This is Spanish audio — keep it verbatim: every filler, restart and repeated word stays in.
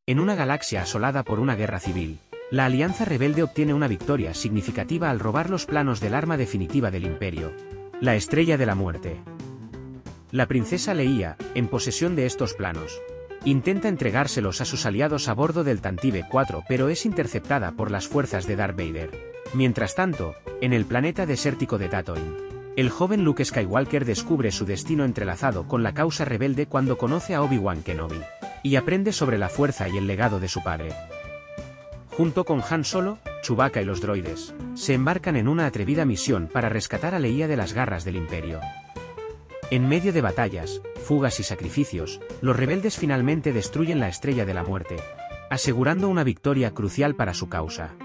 En una galaxia asolada por una guerra civil, la Alianza Rebelde obtiene una victoria significativa al robar los planos del arma definitiva del Imperio, la Estrella de la Muerte. La princesa Leia, en posesión de estos planos, intenta entregárselos a sus aliados a bordo del Tantive cuatro, pero es interceptada por las fuerzas de Darth Vader. Mientras tanto, en el planeta desértico de Tatooine, el joven Luke Skywalker descubre su destino entrelazado con la causa rebelde cuando conoce a Obi-Wan Kenobi y aprende sobre la fuerza y el legado de su padre. Junto con Han Solo, Chewbacca y los droides, se embarcan en una atrevida misión para rescatar a Leia de las garras del Imperio. En medio de batallas, fugas y sacrificios, los rebeldes finalmente destruyen la Estrella de la Muerte, asegurando una victoria crucial para su causa.